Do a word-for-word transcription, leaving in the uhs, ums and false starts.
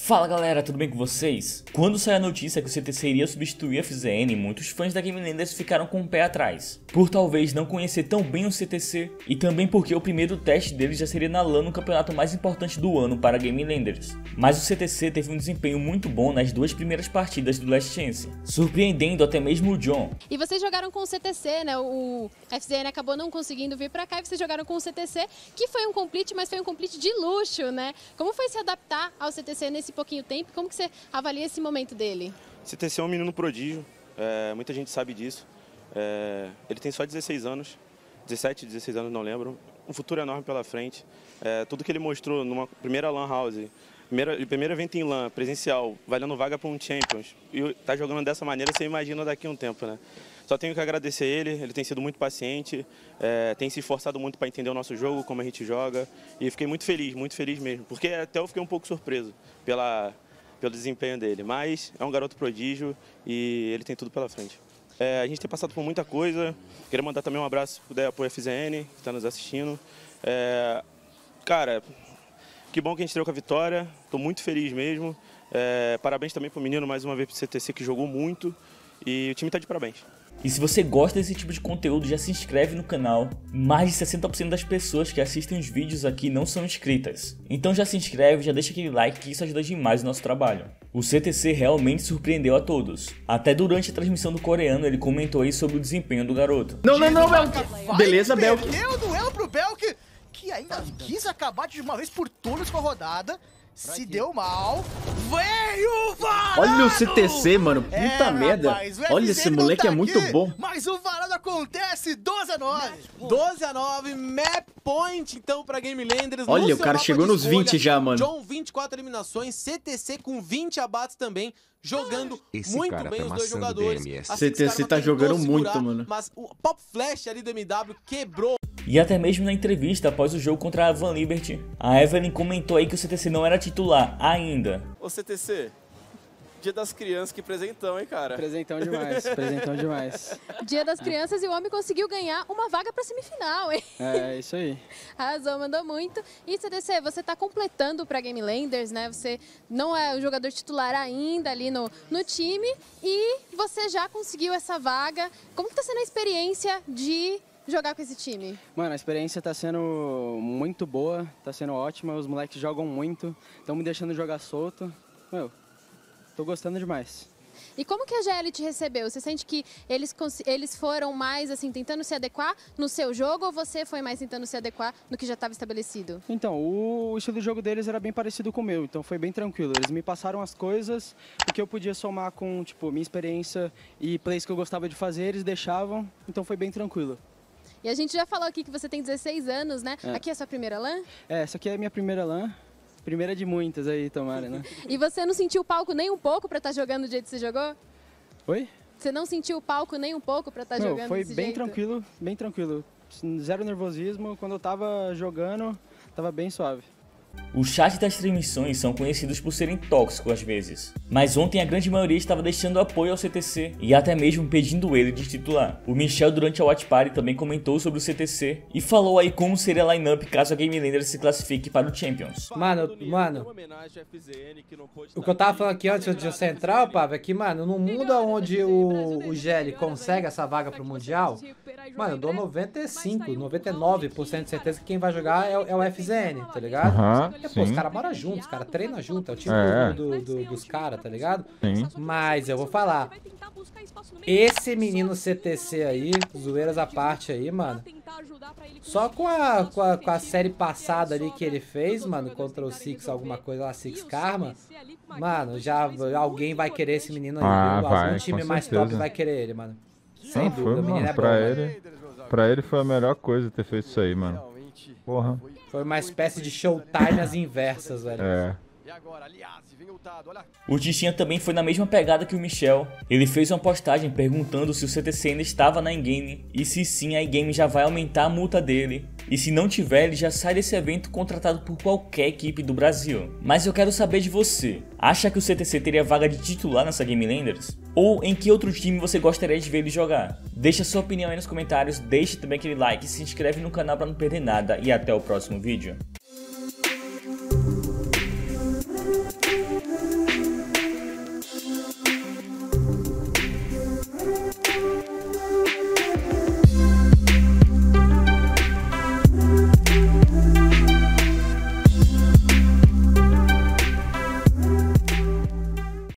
Fala galera, tudo bem com vocês? Quando saiu a notícia que o C T C iria substituir a F Z N, muitos fãs da Game Landers ficaram com o pé atrás, por talvez não conhecer tão bem o C T C e também porque o primeiro teste deles já seria na LAN no campeonato mais importante do ano para a Game Landers. Mas o C T C teve um desempenho muito bom nas duas primeiras partidas do Last Chance, surpreendendo até mesmo o John. E vocês jogaram com o C T C, né? O F Z N acabou não conseguindo vir pra cá e vocês jogaram com o C T C, que foi um complete, mas foi um complete de luxo, né? Como foi se adaptar ao C T C nesse pouquinho tempo? Como que você avalia esse momento dele? O C T C é um menino prodígio, é, muita gente sabe disso. É, ele tem só dezesseis anos, dezessete, dezesseis anos, não lembro. Um futuro enorme pela frente. É, tudo que ele mostrou numa primeira LAN House, primeira, primeiro evento em LAN, presencial, valendo vaga para um Champions, e tá jogando dessa maneira, você imagina daqui a um tempo, né? Só tenho que agradecer ele, ele tem sido muito paciente, é, tem se esforçado muito para entender o nosso jogo, como a gente joga, e fiquei muito feliz, muito feliz mesmo, porque até eu fiquei um pouco surpreso pela, pelo desempenho dele, mas é um garoto prodígio e ele tem tudo pela frente. É, a gente tem passado por muita coisa, queria mandar também um abraço para o F Z N, que está nos assistindo. É, cara, que bom que a gente estreou com a vitória, estou muito feliz mesmo, é, parabéns também para o menino, mais uma vez para o C T C que jogou muito, e o time está de parabéns. E se você gosta desse tipo de conteúdo, já se inscreve no canal. Mais de sessenta por cento das pessoas que assistem os vídeos aqui não são inscritas. Então já se inscreve, já deixa aquele like que isso ajuda demais o nosso trabalho. O C T C realmente surpreendeu a todos. Até durante a transmissão do coreano ele comentou aí sobre o desempenho do garoto. Não, não, não, Belk. Beleza, Belk. Deu o duelo pro Belk, que ainda quis acabar de uma vez por todas com a rodada. Se deu mal. Veio, Varado! Olha o C T C, mano. Puta é, merda. Rapaz, olha, esse moleque tá é muito aqui, bom. Mas o Varado acontece. doze a nove. doze a nove, map point então pra Game Landers. Olha, o cara chegou nos escolha, vinte já, mano. John, vinte e quatro eliminações, C T C com vinte abates também, jogando Esse muito bem tá os dois jogadores. C T C tá jogando muito, segurar, mano. Mas o Pop Flash ali do M W quebrou. E até mesmo na entrevista após o jogo contra a Van Liberty, a Evelyn comentou aí que o C T C não era titular ainda. Ô C T C, Dia das Crianças, que presentão, hein, cara? Presentão demais, presentão demais. Dia das Crianças e o homem conseguiu ganhar uma vaga pra semifinal, hein? É, isso aí. Arrasou, mandou muito. E C T C, você tá completando pra Game Landers, né? Você não é o jogador titular ainda ali no, no time e você já conseguiu essa vaga. Como que tá sendo a experiência de jogar com esse time? Mano, a experiência tá sendo muito boa, tá sendo ótima, os moleques jogam muito, estão me deixando jogar solto. Meu, tô gostando demais. E como que a G L te recebeu? Você sente que eles, eles foram mais, assim, tentando se adequar no seu jogo ou você foi mais tentando se adequar no que já estava estabelecido? Então, o estilo de jogo deles era bem parecido com o meu, então foi bem tranquilo. Eles me passaram as coisas, o que eu podia somar com, tipo, minha experiência e plays que eu gostava de fazer, eles deixavam, então foi bem tranquilo. E a gente já falou aqui que você tem dezesseis anos, né? É. Aqui é a sua primeira LAN? É, essa aqui é a minha primeira LAN. Primeira de muitas aí, tomara, né? E você não sentiu o palco nem um pouco pra estar jogando do jeito que você jogou? Oi? Você não sentiu o palco nem um pouco pra estar não, jogando foi desse bem jeito? tranquilo, bem tranquilo. Zero nervosismo. Quando eu tava jogando, tava bem suave. O chat das transmissões são conhecidos por serem tóxicos às vezes, mas ontem a grande maioria estava deixando apoio ao C T C e até mesmo pedindo ele de titular. O Michel durante a Watch Party também comentou sobre o C T C e falou aí como seria a lineup caso a Game Landers se classifique para o Champions. Mano, mano, o que eu tava falando aqui antes de você entrar, Pablo, é que, mano, no mundo onde o, o G L consegue essa vaga pro Mundial, mano, eu dou noventa e cinco, noventa e nove por cento de certeza que quem vai jogar é, é o F Z N, tá ligado? Uhum. Porque, pô, os caras moram juntos, os caras treinam junto, é o time é. do, do, do, dos caras, tá ligado? Sim. Mas eu vou falar, esse menino C T C aí, zoeiras à parte aí, mano, só com a, com a, com a série passada ali que ele fez, mano, contra o Six, alguma coisa lá, Six Karma, mano, já alguém vai querer esse menino aí, ah, viu? Vai, Algum time mais certeza. top vai querer ele, mano. Sem Não, dúvida, foi, o menino mano, é bom, pra mano. ele, pra ele foi a melhor coisa ter feito isso aí, mano. Porra. Foi uma espécie de showtime às inversas, velho. É. O Tichinha também foi na mesma pegada que o Michel. Ele fez uma postagem perguntando se o C T C ainda estava na in-game e se sim a in-game já vai aumentar a multa dele. E se não tiver, ele já sai desse evento contratado por qualquer equipe do Brasil. Mas eu quero saber de você. Acha que o C T C teria vaga de titular nessa Game Landers? Ou em que outro time você gostaria de ver ele jogar? Deixa sua opinião aí nos comentários, deixa também aquele like, se inscreve no canal para não perder nada e até o próximo vídeo.